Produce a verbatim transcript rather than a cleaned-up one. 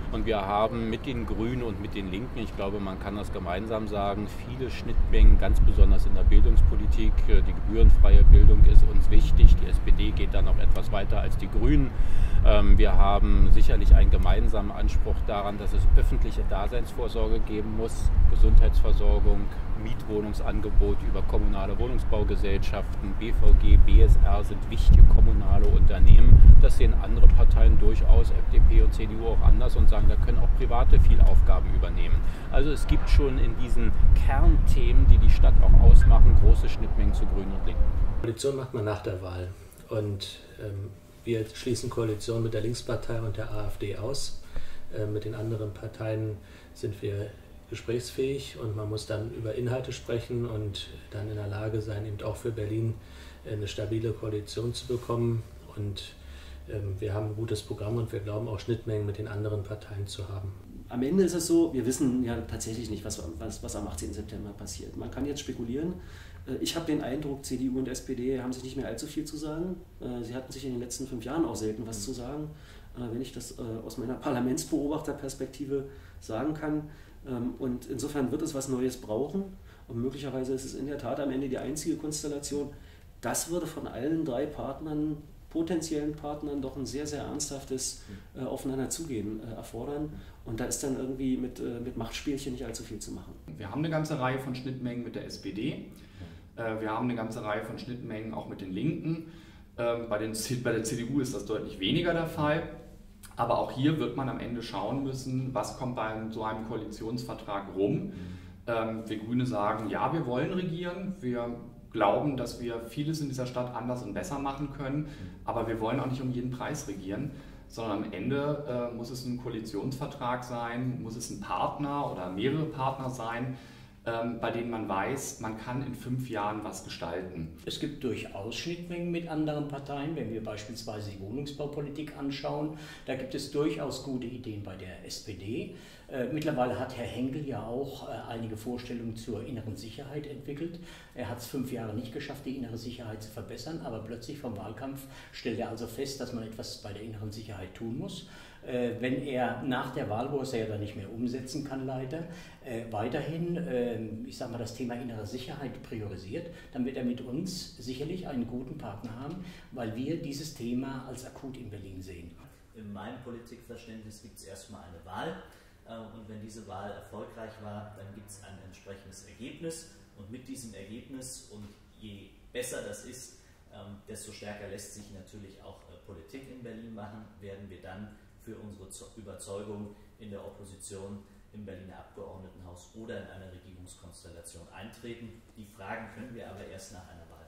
Und wir haben mit den Grünen und mit den Linken, ich glaube, man kann das gemeinsam sagen, viele Schnittmengen, ganz besonders in der Bildungspolitik. Die gebührenfreie Bildung ist uns wichtig. Die S P D geht da noch etwas weiter als die Grünen. Wir haben sicherlich einen gemeinsamen Anspruch daran, dass es öffentliche Daseinsvorsorge geben muss, Gesundheitsversorgung, Mietwohnungsangebot über kommunale Wohnungsbaugesellschaften, B V G, B S R sind wichtige kommunale Unternehmen. Das sehen andere Parteien durchaus, F D P und C D U auch anders und sagen, da können auch Private viel Aufgaben übernehmen. Also es gibt schon in diesen Kernthemen, die die Stadt auch ausmachen, große Schnittmengen zu Grünen und Linken. Koalition macht man nach der Wahl und ähm, wir schließen Koalition mit der Linkspartei und der AfD aus. Äh, mit den anderen Parteien sind wir gesprächsfähig und man muss dann über Inhalte sprechen und dann in der Lage sein, eben auch für Berlin eine stabile Koalition zu bekommen. Und ähm, wir haben ein gutes Programm und wir glauben auch Schnittmengen mit den anderen Parteien zu haben. Am Ende ist es so, wir wissen ja tatsächlich nicht, was, was, was am achtzehnten September passiert. Man kann jetzt spekulieren. Ich habe den Eindruck, C D U und S P D haben sich nicht mehr allzu viel zu sagen. Sie hatten sich in den letzten fünf Jahren auch selten was zu sagen, wenn ich das aus meiner Parlamentsbeobachterperspektive sagen kann. Und insofern wird es was Neues brauchen. Und möglicherweise ist es in der Tat am Ende die einzige Konstellation. Das würde von allen drei Partnern, potenziellen Partnern, doch ein sehr, sehr ernsthaftes äh, Aufeinanderzugehen äh, erfordern. Und da ist dann irgendwie mit, äh, mit Machtspielchen nicht allzu viel zu machen. Wir haben eine ganze Reihe von Schnittmengen mit der S P D. Äh, wir haben eine ganze Reihe von Schnittmengen auch mit den Linken. Ähm, bei, den, bei der C D U ist das deutlich weniger der Fall. Aber auch hier wird man am Ende schauen müssen, was kommt bei so einem Koalitionsvertrag rum. Ähm, wir Grüne sagen, ja, wir wollen regieren. Wir glauben, dass wir vieles in dieser Stadt anders und besser machen können, aber wir wollen auch nicht um jeden Preis regieren, sondern am Ende äh, muss es ein Koalitionsvertrag sein, muss es ein Partner oder mehrere Partner sein, ähm, bei denen man weiß, man kann in fünf Jahren was gestalten. Es gibt durchaus Schnittmengen mit anderen Parteien, wenn wir beispielsweise die Wohnungsbaupolitik anschauen, da gibt es durchaus gute Ideen bei der S P D. Äh, mittlerweile hat Herr Henkel ja auch äh, einige Vorstellungen zur inneren Sicherheit entwickelt. Er hat es fünf Jahre nicht geschafft, die innere Sicherheit zu verbessern, aber plötzlich vom Wahlkampf stellt er also fest, dass man etwas bei der inneren Sicherheit tun muss. Äh, wenn er nach der Wahl, wo er es ja dann nicht mehr umsetzen kann, leider, äh, weiterhin, äh, ich sag mal, das Thema innere Sicherheit priorisiert, dann wird er mit uns sicherlich einen guten Partner haben, weil wir dieses Thema als akut in Berlin sehen. In meinem Politikverständnis gibt es erstmal eine Wahl. Und wenn diese Wahl erfolgreich war, dann gibt es ein entsprechendes Ergebnis. Und mit diesem Ergebnis, und je besser das ist, desto stärker lässt sich natürlich auch Politik in Berlin machen, werden wir dann für unsere Überzeugung in der Opposition im Berliner Abgeordnetenhaus oder in einer Regierungskonstellation eintreten. Die Fragen können wir aber erst nach einer Wahl